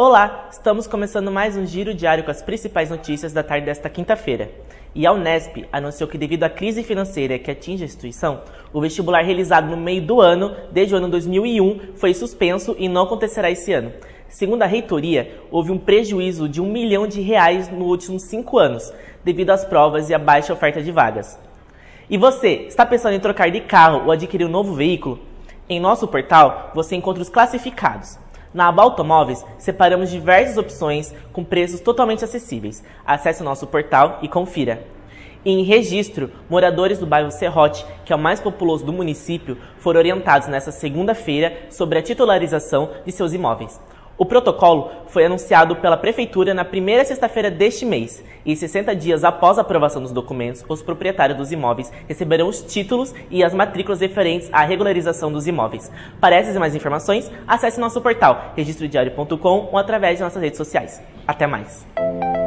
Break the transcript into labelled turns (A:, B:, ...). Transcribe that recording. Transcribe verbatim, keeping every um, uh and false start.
A: Olá, estamos começando mais um giro diário com as principais notícias da tarde desta quinta-feira. E a Unesp anunciou que devido à crise financeira que atinge a instituição, o vestibular realizado no meio do ano, desde o ano dois mil e um, foi suspenso e não acontecerá esse ano. Segundo a reitoria, houve um prejuízo de um milhão de reais nos últimos cinco anos, devido às provas e à baixa oferta de vagas. E você, está pensando em trocar de carro ou adquirir um novo veículo? Em nosso portal, você encontra os classificados. Na aba Automóveis, separamos diversas opções com preços totalmente acessíveis. Acesse o nosso portal e confira. E em Registro, moradores do bairro Serrote, que é o mais populoso do município, foram orientados nesta segunda-feira sobre a titularização de seus imóveis. O protocolo foi anunciado pela Prefeitura na primeira sexta-feira deste mês e sessenta dias após a aprovação dos documentos, os proprietários dos imóveis receberão os títulos e as matrículas referentes à regularização dos imóveis. Para essas e mais informações, acesse nosso portal registro diário ponto com ou através de nossas redes sociais. Até mais!